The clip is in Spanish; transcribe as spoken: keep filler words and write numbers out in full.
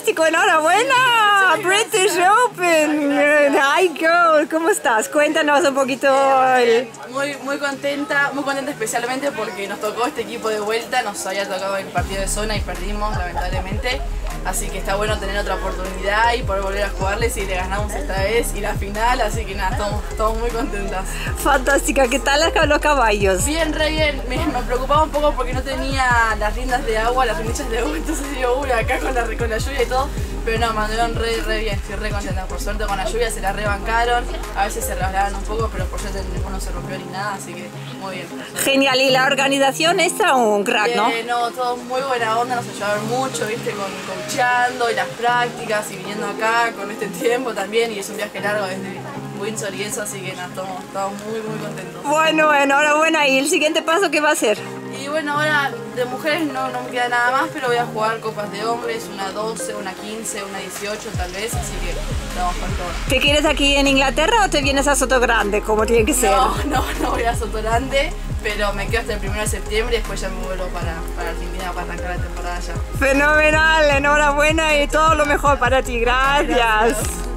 fantástico, enhorabuena. British Open. Hi girl, ¿cómo estás? Cuéntanos un poquito. El... Muy, muy contenta, muy contenta especialmente porque nos tocó este equipo de vuelta, nos había tocado el partido de zona y perdimos lamentablemente. Así que está bueno tener otra oportunidad y poder volver a jugarles y le ganamos esta vez y la final, así que nada, estamos, estamos muy contentas. Fantástica, ¿qué tal los caballos? Bien, re bien, me, me preocupaba un poco porque no tenía las riendas de agua, las riendas de agua, entonces digo, uy, acá con la, con la lluvia y todo, pero no, me anduvieron re, re bien, estoy re contenta, por suerte con la lluvia se la rebancaron, a veces se resbalaban un poco, pero por suerte ninguno se rompió ni nada, así que muy bien. Genial, y la organización está un crack, eh, ¿no? No, todo muy buena onda, nos ayudaron mucho, viste, con coachando y las prácticas y viniendo acá con este tiempo también, y es un viaje largo desde Windsor y eso, así que nada, estamos, estamos muy muy contentos. Bueno, enhorabuena, ¿y el siguiente paso qué va a ser? Y bueno, ahora de mujeres no, no me queda nada más, pero voy a jugar copas de hombres, una doce, una quince, una dieciocho tal vez, así que estamos con todo. ¿Te quieres aquí en Inglaterra o te vienes a Sotogrande, como tiene que ser? No, no, no voy a Sotogrande, pero me quedo hasta el primero de septiembre y después ya me vuelvo para, para Argentina para arrancar la temporada allá. Fenomenal, enhorabuena y todo lo mejor para ti, gracias. Gracias.